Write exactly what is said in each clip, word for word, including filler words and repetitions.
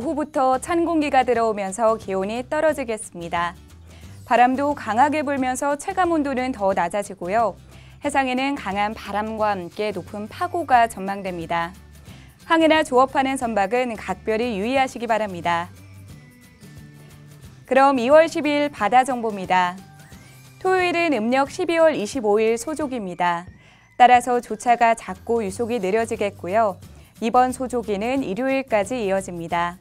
오후부터 찬 공기가 들어오면서 기온이 떨어지겠습니다. 바람도 강하게 불면서 체감온도는 더 낮아지고요. 해상에는 강한 바람과 함께 높은 파고가 전망됩니다. 항해나 조업하는 선박은 각별히 유의하시기 바랍니다. 그럼 이월 십이일 바다 정보입니다. 토요일은 음력 십이월 이십오일 소조기입니다. 따라서 조차가 잦고 유속이 느려지겠고요. 이번 소조기는 일요일까지 이어집니다.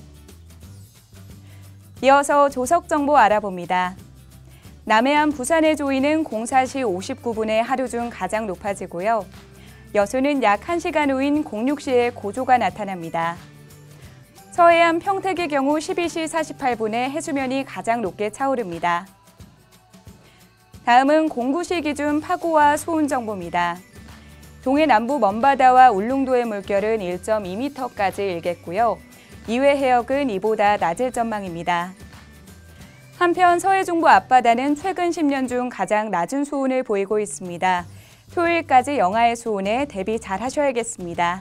이어서 조석 정보 알아봅니다. 남해안 부산의 조위는 공사 시 오십구 분에 하루 중 가장 높아지고요. 여수는 약 한 시간 후인 공육 시에 고조가 나타납니다. 서해안 평택의 경우 십이 시 사십팔 분에 해수면이 가장 높게 차오릅니다. 다음은 공구 시 기준 파고와 소운 정보입니다. 동해 남부 먼바다와 울릉도의 물결은 일 점 이 미터까지 일겠고요. 이외 해역은 이보다 낮을 전망입니다. 한편 서해 중부 앞바다는 최근 십 년 중 가장 낮은 수온을 보이고 있습니다. 토요일까지 영하의 수온에 대비 잘 하셔야겠습니다.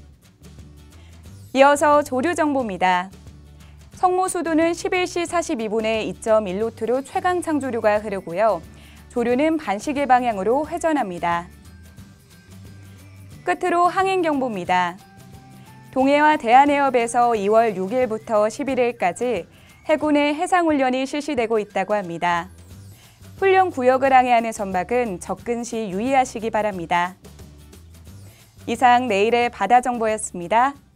이어서 조류 정보입니다. 성모수도는 십일 시 사십이 분에 이 점 일 노트로 최강창 조류가 흐르고요. 조류는 반시계 방향으로 회전합니다. 끝으로 항행 경보입니다. 동해와 대한해협에서 이월 육일부터 십일일까지 해군의 해상훈련이 실시되고 있다고 합니다. 훈련 구역을 항해하는 선박은 접근 시 유의하시기 바랍니다. 이상 내일의 바다 정보였습니다.